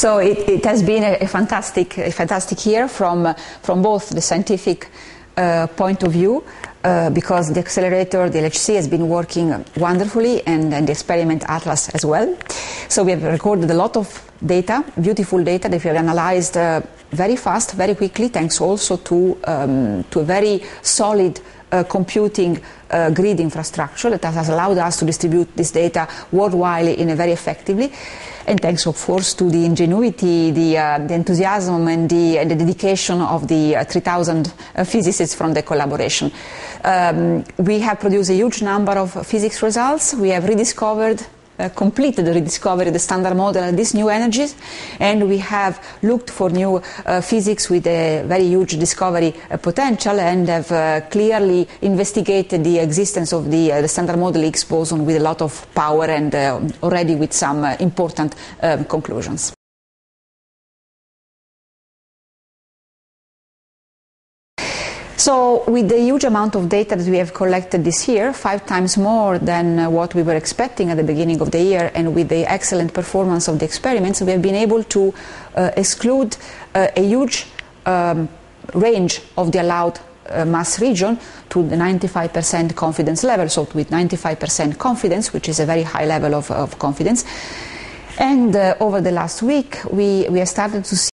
So it has been a fantastic year from both the scientific point of view, because the accelerator, the LHC, has been working wonderfully, and the experiment Atlas as well. So we have recorded a lot of data, beautiful data that we have analyzed very fast, very quickly, thanks also to a very solid computing grid infrastructure that has allowed us to distribute this data worldwide in a very effectively, and thanks of course to the ingenuity, the enthusiasm and the dedication of the 3,000 physicists from the collaboration. We have produced a huge number of physics results. We have rediscovered, completed the rediscovery of the standard model of these new energies, and we have looked for new physics with a very huge discovery potential, and have clearly investigated the existence of the standard model Higgs boson with a lot of power, and already with some important conclusions. So with the huge amount of data that we have collected this year, 5 times more than what we were expecting at the beginning of the year, and with the excellent performance of the experiments, we have been able to exclude a huge range of the allowed mass region to the 95% confidence level, so with 95% confidence, which is a very high level of confidence. And over the last week, we have started to see